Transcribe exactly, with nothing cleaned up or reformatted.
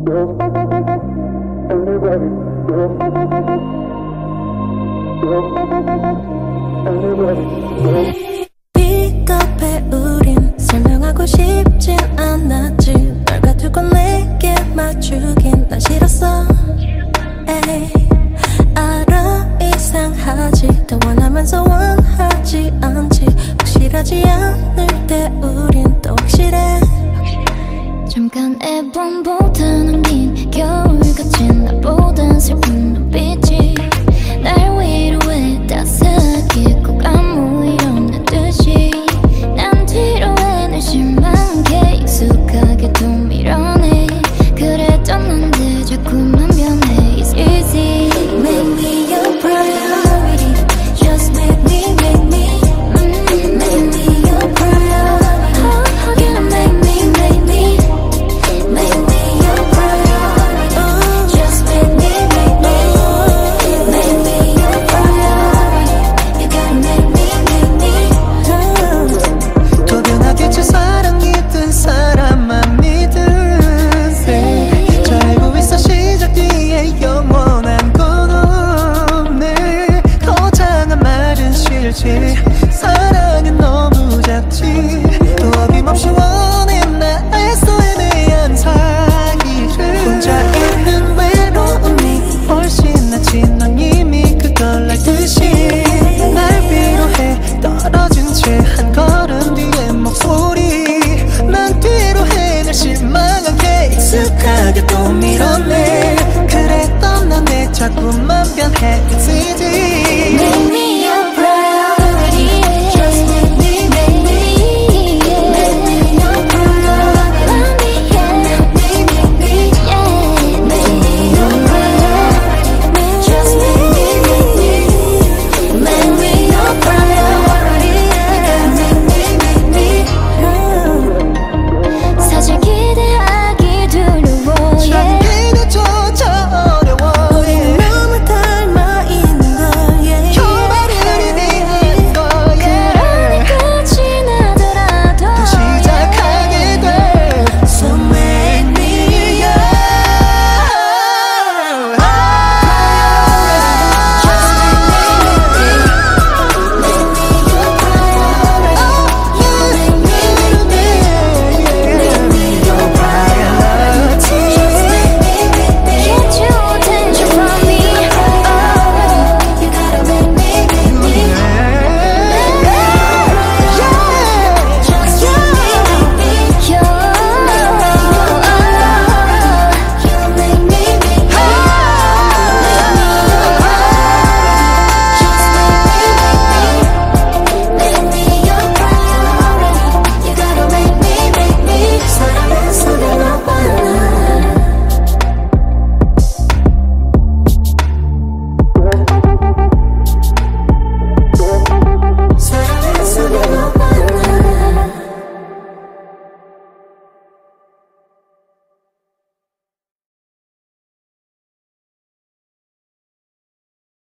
픽업해 우린 설명하고 싶진 않았지. 널 가두고 내게 맞추긴 난 싫었어. 에이, 알아 이상하지. 더 원하면서 원하지 않지. 확실하지 않을 때 우린 또 확실해. 잠깐의 봄보다는 긴 겨울같이 나보단 슬픈 눈빛이 날 위로해 따스하게 꼭 아무 일 없는 듯이. 난 뒤로해 늘 실망해 익숙하게도 밀어내. 그랬던 넌데 자꾸만 변해. It's easy. Make me your priority. Just make me, make me mm, make me your priority. How can I make me, make me make me your priority. Just make me, make me make me your priority. You gotta make me, make me. 또 변하겠지 사랑이든 사람만 믿으세. 저 알고 있어 시작 뒤에 영원한 건 없네. 거창한 말은 싫지. 사랑은 너무 작지. 또 어김없이 원해 나 애써에 대한 사기를. 혼자 있는 외로움이 훨씬 낫지. 넌 이미 그걸 알듯이. 날 위로해 떨어진 채 한 걸음 뒤에 목소리. 난 뒤로해 날 실망하게 익숙하게 또 밀어내. 그랬던 넌 내 자꾸만 변해. It's